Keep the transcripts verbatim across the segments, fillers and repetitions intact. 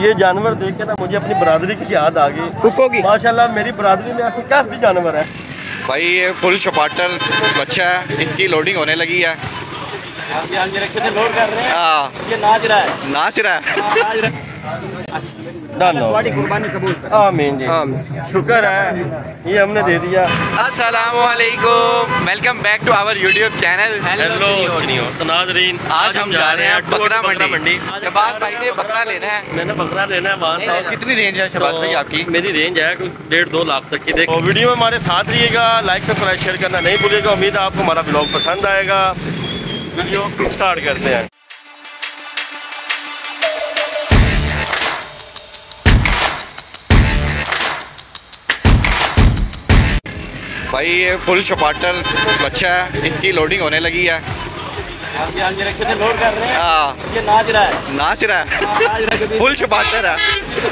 ये जानवर देख के ना मुझे अपनी बरादरी की याद आ गई। माशाल्लाह मेरी बरादरी में ऐसे काफ़ी जानवर है भाई। ये फुल चपाटर बच्चा है, इसकी लोडिंग होने लगी है। लोड कर रहे हैं। हाँ ये नाच रहा है, नाच रहा है। कुर्बानी कबूल कर। आमीन जी, शुक्र है ये हमने दे दिया। अस्सलामुअलैकुम, welcome back to our YouTube channel. Hello तो नाज़रीन, आज हम जा रहे हैं बकरा मंडी। शहबाज भाई ने बकरा लेना है। मैंने बकरा लेना है वहाँ से। कितनी रेंज है शहबाज भाई आपकी? मेरी रेंज है कुछ डेढ़ दो लाख तक की। देखो वीडियो में हमारे साथ रहिएगा, लाइक सब्सक्राइब शेयर करना नहीं भूलिएगा। उम्मीद है आपको हमारा ब्लॉग पसंद आएगा। वीडियो स्टार्ट करते हैं। भाई ये फुल चपाटर बच्चा है, इसकी लोडिंग होने लगी है। लोड कर रहे हैं। हाँ ये नाच रहा है, नाच रहा है, फुल चपाटर है।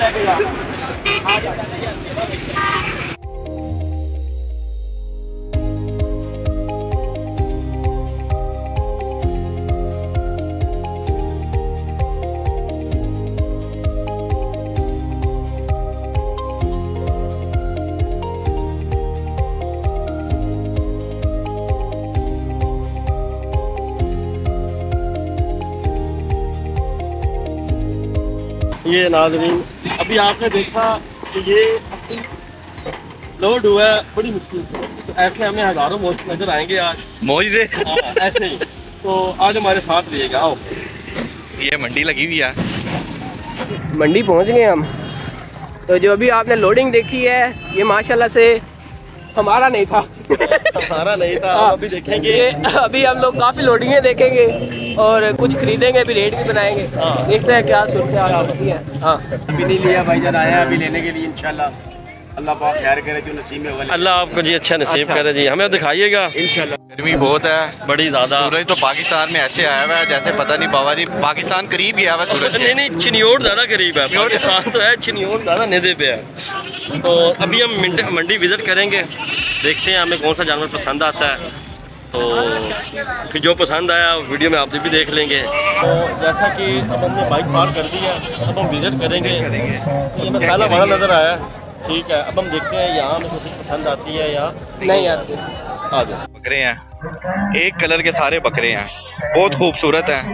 ये नाज़रीन अभी आपने देखा कि ये लोड हुआ है बड़ी मुश्किल से, तो ऐसे हमें हज़ारों मौज नज़र आएंगे आज। मौज दे ऐसे ही तो आज हमारे साथ रहिएगा। आओ, ये मंडी लगी हुई है। मंडी पहुंच गए हम। तो जो अभी आपने लोडिंग देखी है ये माशाल्लाह से हमारा नहीं था। हमारा नहीं था। अभी देखेंगे, अभी हम लोग काफ़ी लोडिंगें देखेंगे और कुछ खरीदेंगे, अभी रेट भी बनाएंगे। देखते हैं क्या सूरत होती है। हाँ अभी नहीं लिया भाईजान, आया अभी लेने के लिए। इंशाल्लाह अल्लाह पाक खैर करे, जो नसीब में होगा। अल्लाह आपको जी अच्छा नसीब करे जी, हमें दिखाइएगा इंशाल्लाह। गर्मी बहुत है, बड़ी ज़्यादा। सूरज तो पाकिस्तान में ऐसे आया हुआ है जैसे पता नहीं बाबा जी पाकिस्तान करीब गया हुआ सूरज। नहीं नहीं, चिन्योर ज़्यादा करीब है। पाकिस्तान तो है, चिन्योर ज़्यादा नेज़े पे है। तो अभी हम मंडी विज़िट करेंगे, देखते हैं हमें कौन सा जानवर पसंद आता है। तो फिर जो पसंद आया वीडियो में आप भी देख लेंगे। तो जैसा कि अब हमने बाइक पार्क कर दी है, अब हम विज़िट करेंगे। ये मैं पहला बड़ा नज़र आया, ठीक है। अब हम देखते हैं यहाँ हमें कुछ पसंद आती है या नहीं आती। आ जाओ। बकरे हैं, एक कलर के सारे बकरे हैं, बहुत खूबसूरत हैं।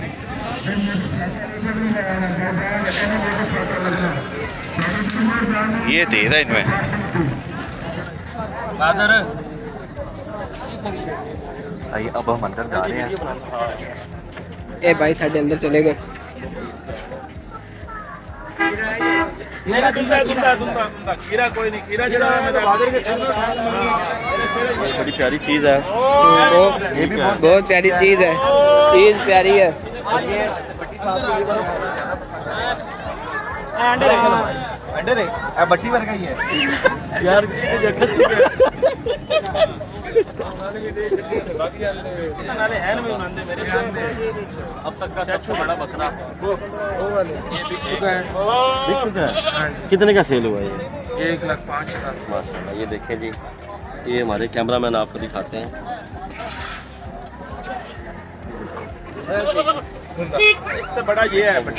ये तेज है इनमें। आइए अब हम अंदर जा रहे हैं। ए भाई साढ़े अंदर चले गए। बड़ी प्यारी चीज़ है। ये भी बहुत प्यारी चीज़ है, चीज़ प्यारी है। बट्टी वर्गा ही है यार। अब तक का सबसे बड़ा बकरा ये बिक चुका है। बिक चुका है। कितने का सेल हुआ ये? एक लाख पाँच हज़ार। माशाल्लाह। ये देखें जी, ये हमारे कैमरामैन आपको दिखाते हैं। इससे बड़ा ये है।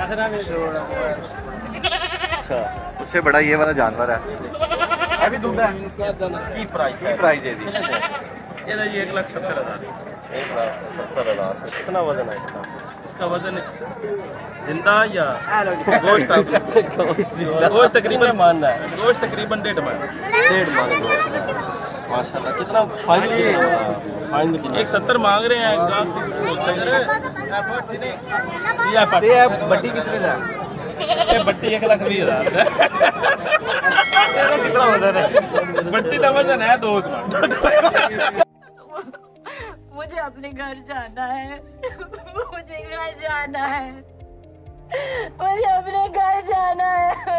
अच्छा, उससे बड़ा ये वाला जानवर है। अभी दूंगा की प्राइस की प्राइस है जी? ये जी एक लाख सत्तर हज़ार। एक लाख सत्तर हज़ार। कितना वजन है इसका? इसका वजन जिंदा या गोश्त? गोश्त तकरीबन मानना है, गोश्त तकरीबन डेढ़ मन। डेढ़ मन गोश्त है। माशाल्लाह। कितना फाइन? एक सत्तर मांग रहे हैं। बट्टी कितने का? ये बट्टी एक लाख बीस हज़ार। कितना वजन है? बट्टी का वजन है दो। मुझे अपने घर जाना है। मुझे घर जाना है। मुझे अपने घर जाना है।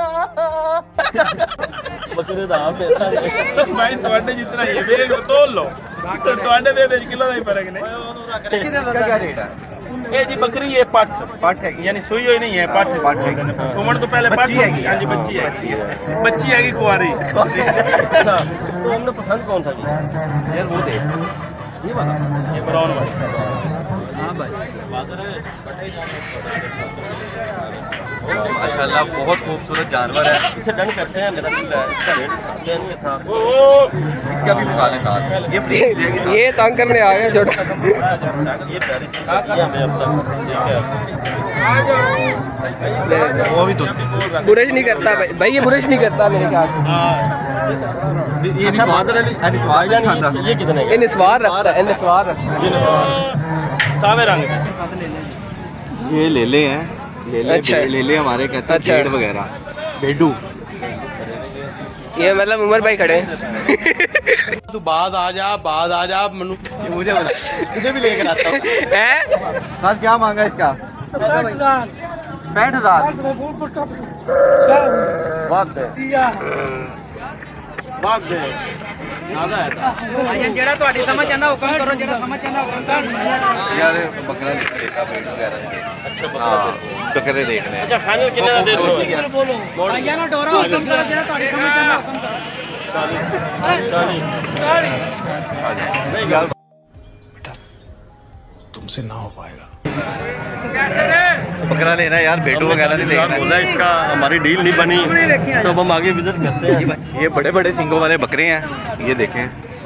बकरे दा पैसा भाई ਤੁਹਾਡੇ जितना ये मेरे को तोल लो, तो ਤੁਹਾਡੇ दे दे किलो नहीं फर्क नहीं। इसका क्या रेट है? ये जी बकरी ये पट पट है, यानी सुई हुई नहीं है, पट है। पट है। सुमन तो पहले बच्ची हैगी। हाँ जी बच्ची है, बच्ची है, बच्ची हैगी कुंवारी। तो हमने पसंद कौन सा किया यार? वो दे ये वाला, ये ब्राउन वाला। हाँ भाई माशाल्लाह बहुत खूबसूरत जानवर है। इसे डन करते हैं, मेरा दिल है इसका रेट करते हैं इनके साथ। इसका भी मुकाले साथ ये फ्री ये तंग करने आ गया छोटा। ये प्यारी चीज़ हमें अब तक ठीक है। वो भी तो बुरश नहीं करता भाई, भाई ये बुरश नहीं करता मेरे ख्याल से। ये अच्छा बादल अली भाईजान खाता ये कितने ये निस्वार रखता है, निस्वार रखता है। ये सावे रंग ये ले ले हैं ले ले अच्छा। ले ले हमारे कहते हैं अच्छा। भेड़ वगैरह बेडू। ये मतलब उमर भाई खड़े हैं। तू बाद आ जा बाद आ जा मनु मुझे बता मुझे भी लेकर आता हूँ। हैं? सर क्या मांगा इसका? पैंठ हजार बात है बात दे ज़्यादा है भाईजान जेड़ा ਤੁਹਾਡੀ समझ आंदा हुक्म करो, जेड़ा समझ आंदा हुक्म कर। यार बकरा देखा भेड़ वगैरह अच्छा हाँ बकरे देख रहे हैं। अच्छा फाइनल कितने का देश हो भाईजान डोरा हुक्म करो, जेड़ा ਤੁਹਾਡੀ समझ आंदा हुक्म करो। चालीस चालीस नहीं यार तुमसे ना हो पाएगा। बकरा लेना यार बेडू वगैरह नहीं देखना। बोला इसका हमारी डील नहीं बनी तो अब हम आगे विजिट करते हैं। ये बड़े बड़े सिंगों वाले बकरे हैं, ये देखें।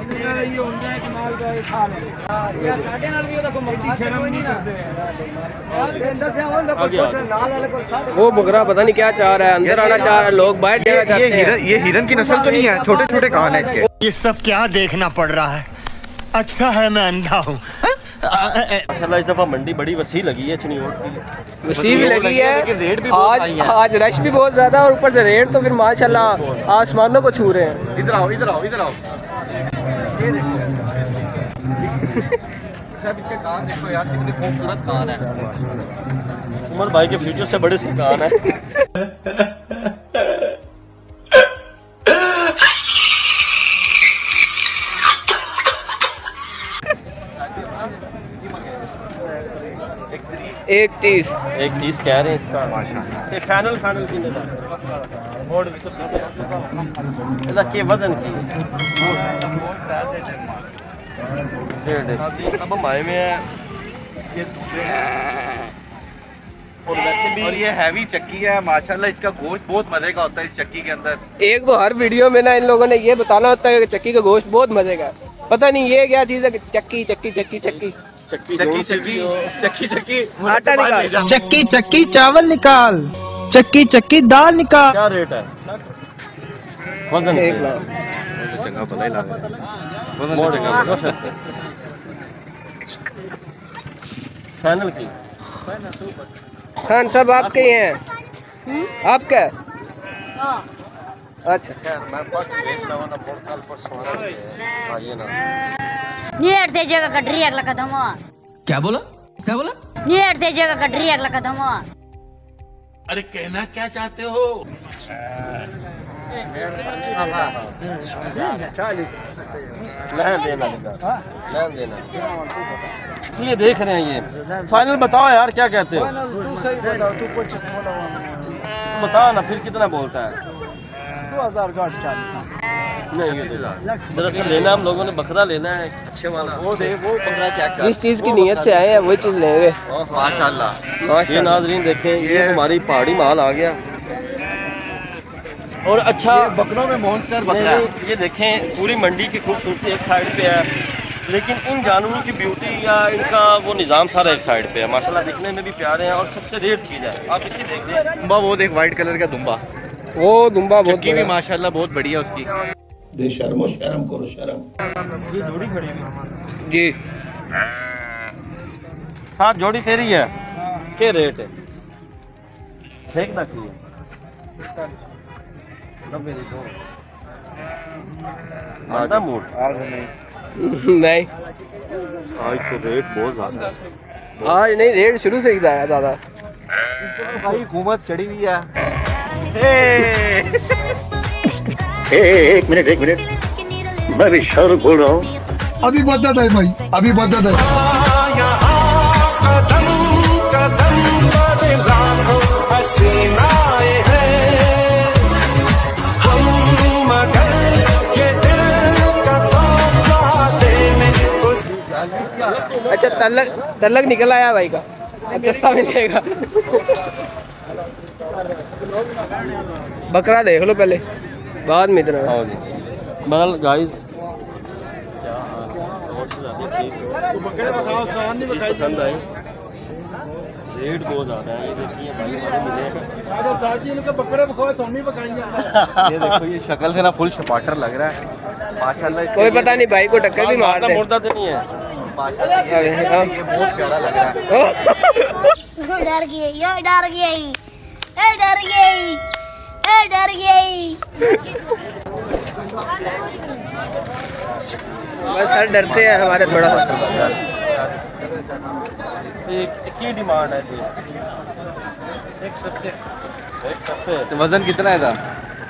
वो बकरा पता नहीं क्या चाह रहा है, अंदर आना चाह रहा है, लोग बाहर जाना ये चाहते हैं। हिरन ये हिरन की नस्ल तो नहीं है, छोटे छोटे कान है इसके। ये सब क्या देखना पड़ रहा है? अच्छा है मैं अंधा हूँ। माशाल्लाह इस दफ़ा मंडी बड़ी वसी लगी है चनियोट की। वसी भी लगी है, लेकिन रेट भी बहुत हाई आज है। आज रश भी बहुत ज्यादा और ऊपर से रेट तो फिर माशाल्लाह आसमानों को छू रहे हैं। इधर आओ इधर आओ इधर आओ ये देखो सब इसके कान देखो यार कितने खूबसूरत कान है। उमर भाई के फ्यूचर से बड़े से कान है। एक तीस एक तीस कह रहे हैं इसका। माशाल्लाह ये फाइनल फाइनल की नहीं और इसको इसका के वजन की डेढ़ अब हम आए में है और वैसे भी और ये हैवी चक्की है माशाल्लाह। इसका गोश्त बहुत मजे का होता है इस चक्की के अंदर। एक तो हर वीडियो में ना इन लोगों ने ये बताना होता है कि चक्की का गोश्त बहुत मजे का है। पता नहीं ये क्या चीज़ है कि चक्की चक्की चक्की चक्की चक्की चक्की चक्की चक्की चक्की आटा निकाल, चक्की चक्की चावल निकाल, चक्की चक्की दाल निकाल। क्या रेट है वजन एक लाख चंगा भला ही लगा मोड़ का फाइनल की खान सब आपके ही हैं। आपका अच्छा मैं पास देख रहा हूं ना मोड़ कल पर सोना है ये ना नहीं हटते जगह कटरी अगला कदम हुआ। क्या बोला क्या बोला? नहीं हटते जगह कटरी अगला कदम हुआ। अरे कहना क्या चाहते हो? चालीस लहन देना लहन देना इसलिए देख रहे हैं। ये फाइनल बताओ यार क्या कहते हो? बताओ ना फिर कितना बोलता है? दो हजार गाठ चालीस। नहीं ये दरअसल लेना हम लोगों ने बकरा लेना है अच्छे वाला। वो दे वो बकरा चेक कर जिस चीज़ की नीयत से आए हैं वही चीज़ लेंगे। माशाल्लाह। ये माशाल्लाह नाजरीन देखें ये हमारी पहाड़ी माल आ गया और अच्छा बकरों में मॉन्स्टर नहीं, बकरा है। नहीं, ये देखें पूरी मंडी की खूबसूरती एक साइड पे है लेकिन इन जानवरों की ब्यूटी या इनका वो निज़ाम सारा एक साइड पे है। माशाल्लाह दिखने में भी प्यारे हैं और सबसे रेयर चीज़ है। आप इसकी देख लें दुम्बा वो देख वाइट कलर का दुम्बा। वो दुम्बा बहुत चक्की भी बड़ा। माशाल्लाह बहुत बढ़िया उसकी। बेशर्मो शर्म करो शर्म। ये जोड़ी खड़ी हुई जी सात जोड़ी तेरी है क्या रेट है? देखना चाहिए नब्बे दो मादा मूड नहीं आज तो रेट बहुत ज़्यादा है। आज नहीं, रेट शुरू से ही जाया ज़्यादा। भाई हुकूमत चढ़ी हुई है। एक मिनट एक मिनट मैं भी शाहरुख बोल रहा हूँ। अभी बदत है भाई अभी बदत है। अच्छा तलक तलक निकल आया भाई का, अब सस्ता मिलेगा। बकरा देख लो पहले, बाद में इतना। हाँ जी, बहरहाल गाइस पसंद आए, रेट बहुत ज़्यादा है। ये देखिए भाई हमारे मिले ये देखो, ये शक्ल से ना फुल चपाटर लग रहा है माशाल्लाह। कोई पता नहीं भाई को टक्कर भी मार दे। मुर्दा तो नहीं है माशाल्लाह, ये ये बहुत प्यारा लग रहा है। डर गई, यो डर गई, ए डर गई, ए डर गई। बस सर डरते हैं हमारे थोड़ा सा। एक की डिमांड है जी, एक सत्ते एक सत्ते। तो वजन कितना है था?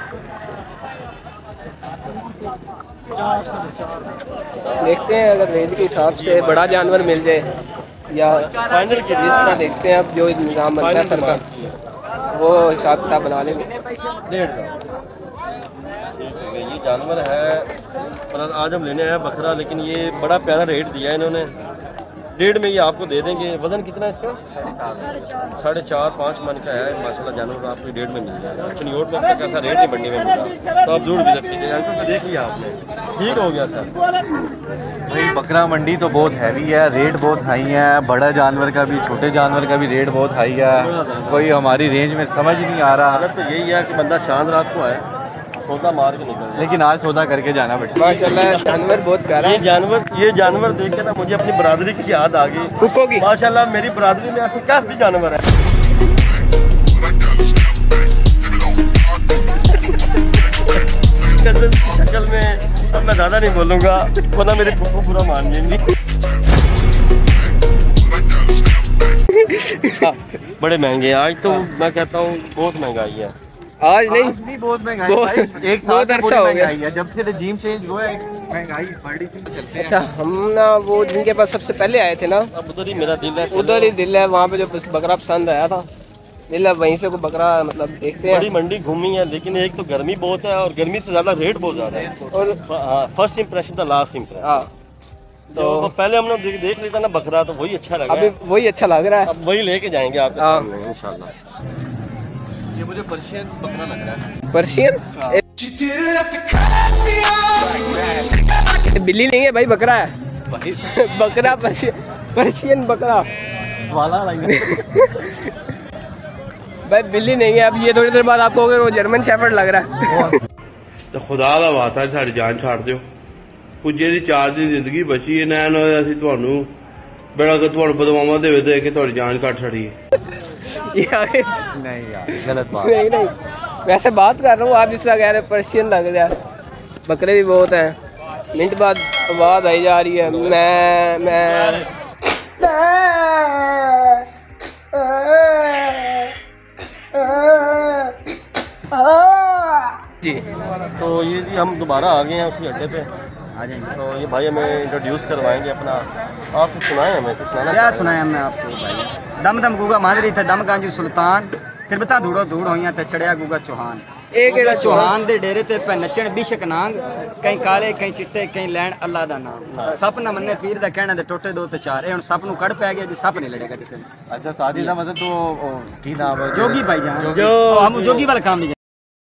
देखते हैं अगर रेंज के हिसाब से बड़ा जानवर मिल जाए या फाइनल की जिस तरह देखते हैं अब जो निज़ाम बनता है सर का, वो हिसाब किताब बना लेंगे। डेढ़ ठीक है, ये जानवर है पर आज हम लेने आए हैं बकरा, लेकिन ये बड़ा प्यारा रेट दिया है इन्होंने। डेढ़ में ये आपको दे देंगे। वजन कितना है इसका? साढ़े चार पाँच मन का है माशाल्लाह। जानवर आपको डेढ़ में मिल जाएगा। चनियोट में अब तक ऐसा रेट नहीं मंडी में मिला, तो आप जरूर विजिट कीजिएगा। अंकल को देख लिया आपने, ठीक हो गया सर। भाई बकरा मंडी तो बहुत हैवी है, रेट बहुत हाई है। बड़ा जानवर का भी छोटे जानवर का भी रेट बहुत हाई है। कोई हमारी रेंज में समझ ही नहीं आ रहा। अगर तो यही है कि बंदा चांद रात को आए, सौदा मार के निकल जाए, लेकिन आज सौदा करके जाना पड़ता है। माशाल्लाह जानवर बहुत प्यारा ये है। जानवर ये जानवर देख के ना मुझे अपनी बरादरी की याद आ गई। कुको की माशाल्लाह मेरी बरादरी में ऐसे काफी जानवर है। कज़न की शक्ल में अब मैं ज़्यादा नहीं बोलूँगा वरना मेरे पुप्पो पूरा मान लेंगी। हाँ, बड़े महंगे हैं आज तो, मैं कहता हूँ बहुत महंगाई है। आज नहीं, नहीं बहुत महंगाई बहुत- भाई, एक साल बहुत से अरसा पूरी हो गया। महंगाई है। जब से रजीम चेंज हुआ है महंगाई बढ़ी चलते हैं। अच्छा हम ना वो जिनके पास सबसे पहले आए थे ना, अब उधर ही मेरा दिल है, उधर ही दिल है। वहाँ पे जो बस बकरा पसंद आया था, दिल है वहीं से को बकरा मतलब देखते बड़ी हैं। मंडी घूमी है, लेकिन एक तो गर्मी बहुत है और गर्मी से ज़्यादा रेट बहुत ज़्यादा है। और फर्स्ट इंप्रेशन था लास्ट इंप्रेशन। हाँ तो, तो पहले हमने देख, देख लिया था ना बकरा, तो वही अच्छा लगा। अभी वही अच्छा लग रहा है। अब वही लेके जाएंगे आपके हाँ। सामने इंशाल्लाह। ये मुझे पर्शियन बकरा लग रहा है। पर्शियन बिल्ली नहीं है भाई, बकरा है। बकरा पर्शियन, पर्शियन बकरा वाला भाई, बिल्ली नहीं है। अब ये थोड़ी देर बाद आपको वो जर्मन शेफर्ड लग रहा है। तो खुदा दा वास्ता साडी जान छाड़ दियो। कुछ जेहड़ी चार दी जिंदगी बची है ना, असीं तुहानू बेड़ा के तुहानू बदमावा देवे दे के तुहाडी जान कट छड़ी है। नहीं यार गलत बात। नहीं नहीं, वैसे बात कर रहा हूँ। आप जिस तरह कह रहे हैं पर्शियन लग रहा है। बकरे भी बहुत हैं। मिनट बाद आवाज आई जा रही है, मैं मैं जी। तो ये जी हम दोबारा आ गए हैं उसी अड्डे पे। आ जाएंगे तो ये भाई हमें इंट्रोड्यूस करवाएंगे अपना। आप कुछ सुनाएं हमें, कुछ सुनाना क्या सुनाया मैं आपको भाई। दम दम गुगा मादरी थे दम गांजू सुल्तान, तिरबता धूड़ो धूड़ होइयां ते चढ़िया गुगा चौहान। एक एड़ा चौहान दे डेरे ते पे नचण बिशक नांग, कई काले कई चिट्टे कई लैण अल्लाह दा नाम। सप ना मन्ने पीर दा कहना दे टोटे दो ते चार। ए हुन सप नु कड़ पै गया जी, सप नहीं लड़ेगा किसी ने। अच्छा सादी दा मतलब तो की नाम है? जोगी भाई जान, जो हम जोगी वाला काम नहीं।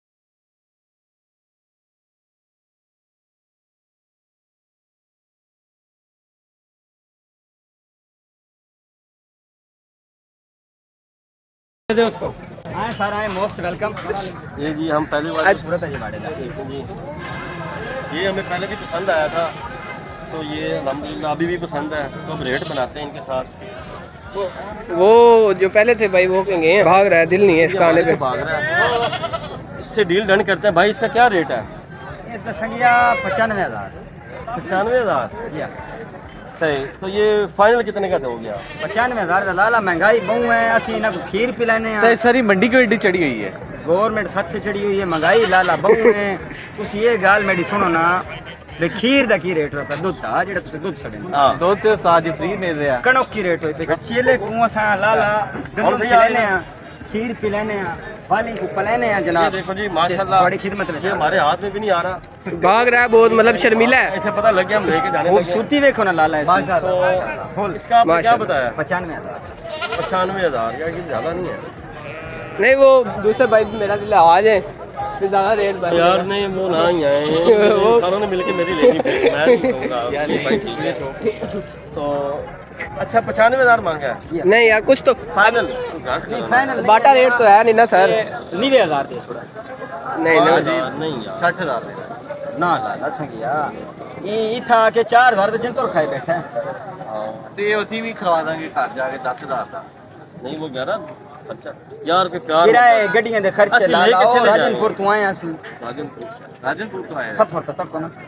उसको हाँ सर आए, मोस्ट वेलकम। ये जी हम पहली बार सूरत है जी बाड़े दा। ठीक है जी। ये हमें पहले भी पसंद आया था, तो ये अल्हम्दुलिल्लाह अभी भी पसंद है। तो अब रेट बनाते हैं इनके साथ। तो वो जो पहले थे भाई वो कहीं गए हैं, भाग रहा है, दिल नहीं है इसका आने से पे। भाग रहा है। इससे डील डन करते हैं भाई। इसका क्या रेट है? इसका संगिया पचानवे हजार। पचानवे हज़ार जी हाँ सही। तो ये फाइनल कितने का दोगे आप? पचानवे हजार लाला महंगाई बहु है। असं इन्हों को खीर पिलाने तो सारी मंडी क्यों एडी चढ़ी हुई है? गवर्नमेंट सख्त चढ़ी हुई है, महंगाई लाला बहु है। तुम ये गाल मेरी सुनो ना, वे खीर दा की रेट होता दुध दा जेड़ा तुम दुध सड़े दुध तो उस्ताद फ्री मिल रहा है। कणक की रेट होई पे चेले कुआं सा लाला गंदम खिलाने हैं, खीर पिलाने हैं, वाली को पलाने हैं जनाब। देखो जी माशाल्लाह बड़ी खिदमत में ये हमारे हाथ में भी नहीं आ रहा। भाग रहा है बहुत, मतलब शर्मिला है। ऐसे पता लग गया हम लेके जाने लगे। खूबसूरती देखो ना लाला इसमें। तो इसका आपने क्या बताया? पचानवे हजार। पचानवे हज़ार यार ये ज़्यादा नहीं है। नहीं वो दूसरे भाई मेरा दिल आ जाए फिर ज़्यादा रेट भाई यार नहीं वो ना ही आए हैं वो सारों ने मिलके मेरी लेनी पड़ी मैं नहीं दूंगा ये भाई ठीक है तो अच्छा पचानवे हज़ार मांगा है नहीं यार कुछ तो फाइनल फाइनल बाटा रेट तो है नहीं ना सर नब्बे हज़ार दे थोड़ा नहीं ना नहीं यार साठ हज़ार ना ला ला संगिया ये इथा के चार हज़ार दे जिन तो खाए बैठा है ते उसी भी खवा देंगे घर जाके दस हज़ार का नहीं वो ग्यारह अच्छा यार के प्यार किराए गड्डियां दे खर्चे असली ला लेके ला चले राजनपुर तो आए असली राजनपुर राजनपुर तो आए सफर तो तक ना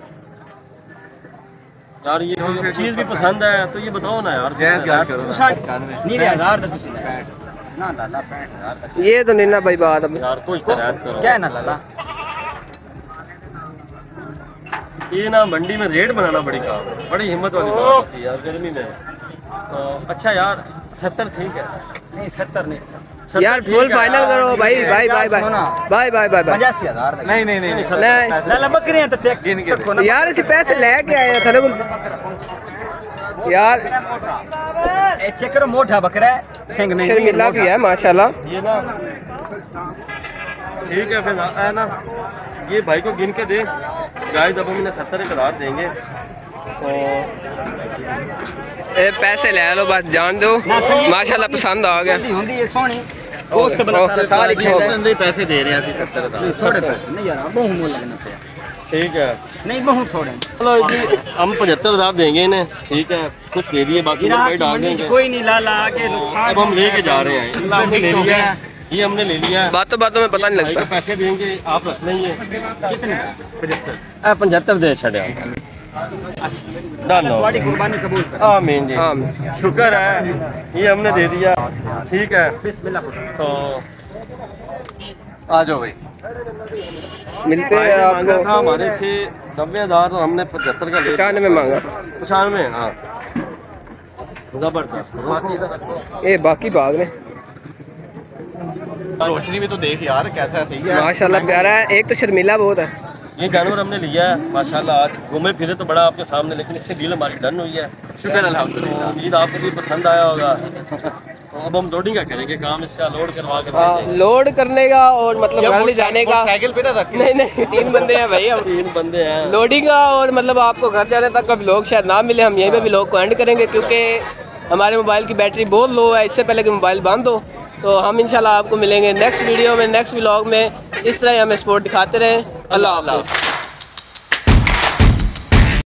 यार ये चीज भी पसंद है तो ये बताओ ना यार जैस यार करो नब्बे हज़ार दे तुसी ना ला ला पैंठ हज़ार ये तो नहीं ना भाई बात अब यार कुछ तो ऐड करो क्या ना ला ला ये ना मंडी में रेट बनाना बड़ी काम है बड़ी हिम्मत वाली बात होती है यार गर्मी में तो अच्छा यार सत्तर ठीक है नहीं सत्तर नहीं सत्तर यार ठीक फुल है। फाइनल करो भाई भाई भाई भाई भाई भाई भाई भाई पचासी हज़ार नहीं नहीं नहीं नहीं ला ला बकरियां तो ते गिन के दे। यार इसी पैसे लेके आए हैं थाने को यार ए चेक करो मोटा बकरा है सिंग में शर्मिला की है माशाल्लाह ये ना ठीक है फिर है ना ये भाई को गिन के दे गाइस अब हम इन्हें सत्तर एक हज़ार देंगे तो ए पैसे ले लो बस जान दो माशाल्लाह पसंद आ गया होंदी है सोनी दोस्त बना सारा साल ही बंदे पैसे दे रहे हैं सत्तर हज़ार थोड़े पैसे नहीं यार बहु मोल लगना पे ठीक है नहीं बहु थोड़े चलो जी हम पचहत्तर हज़ार देंगे इन्हें ठीक है कुछ दे दिए बाकी गिरा भाई की डाल मंडी देंगे कोई नहीं ला ला आगे नुकसान अब हम लेके जा रहे हैं इतना हमने ले लिया है ये हमने ले लिया है बातों बातों में पता नहीं भाई को लगता पैसे देंगे आप रख लेंगे कितने पचहत्तर पचहत्तर दे छड़े डन हो तुम्हारी कुर्बानी कबूल कर आमीन जी हाँ शुक्र है ये हमने दे दिया ठीक है बिस्मिल्लाह पुत्र तो आ जाओ भाई मिलते भाई हैं ने मांगा था आपको हमारे से नब्बे हज़ार और हमने पचहत्तर का ले पचानवे मांगा पचानवे हाँ जबरदस्त बाकी इधर रखो। ये बाकी भाग ने रोशनी भी तो देख यार कैसा सही है माशाल्लाह प्यारा है एक तो शर्मिला बहुत है ये जानवर हमने लिया है माशाल्लाह आज घूमे फिरे तो बड़ा आपके सामने लेकिन इससे डील हमारी डन हुई है शुक्र अल्हम्दुलिल्लाह उम्मीद आपको भी पसंद आया होगा तो अब हम लोडिंग का करेंगे काम इसका लोड करवा के हाँ, भेजेंगे। लोड करने का और मतलब घर ले जाने का साइकिल पे ना रख नहीं नहीं तीन बंदे हैं भाई अब तीन बंदे हैं लोडिंग का और मतलब आपको घर जाने तक का व्लॉग शायद ना मिले हम यहीं पे व्लॉग को एंड करेंगे क्योंकि हमारे मोबाइल की बैटरी बहुत लो है इससे पहले कि मोबाइल बंद हो तो हम इंशाल्लाह आपको मिलेंगे नेक्स्ट वीडियो में नेक्स्ट व्लॉग में इस तरह ही हमें स्पोर्ट दिखाते रहें अल्लाह हाफ़िज़।